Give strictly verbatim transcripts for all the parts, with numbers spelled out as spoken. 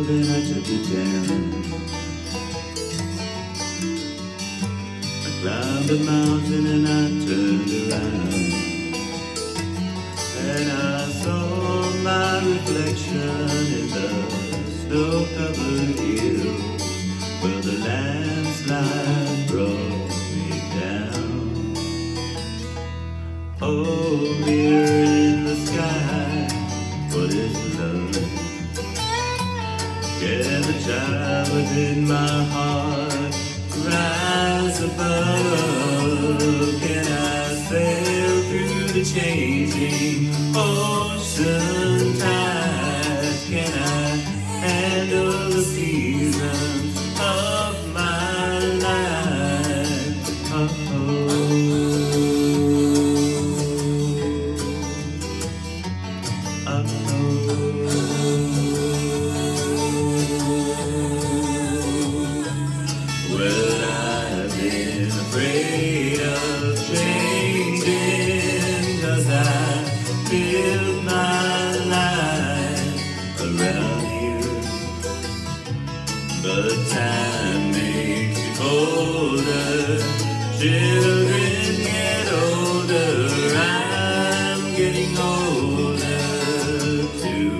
and I took it down. I climbed a mountain and I turned around, and I saw my reflection in the snow-covered hills where the landslide brought me down. Oh, mirror in the sky, what is love? Can the child within my heart rise above? Can I sail through the changing ocean tides? Can I handle the seasons of my life? Oh, well, I've been afraid of changing, 'cause I built my life around you. But time makes you colder, children get older, I'm getting older too.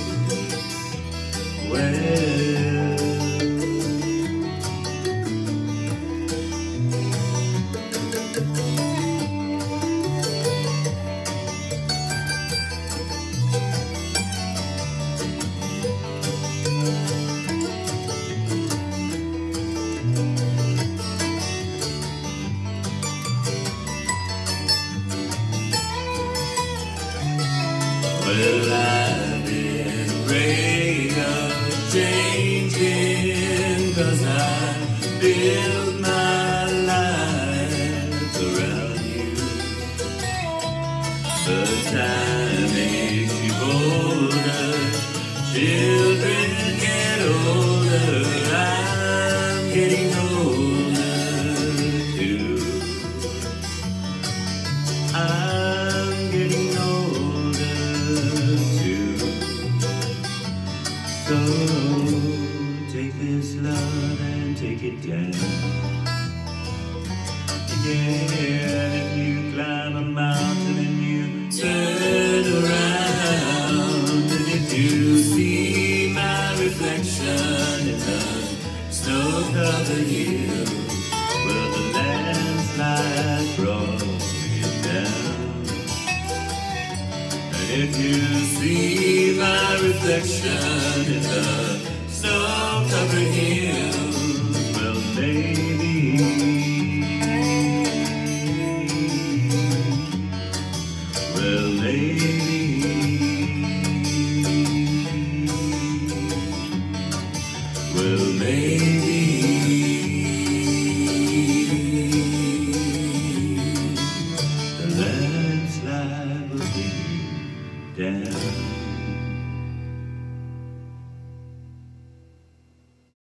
Well, Well, I've been afraid of changing, 'cause I built my life around you. But time makes you older, children get older, I'm getting older too. I'm getting older. So take this love and take it down. Yeah, if you climb a mountain and you turn around, and if you see my reflection in the snow-covered hills where the landslide brought me down, and if you see my reflection in the snow-covered hills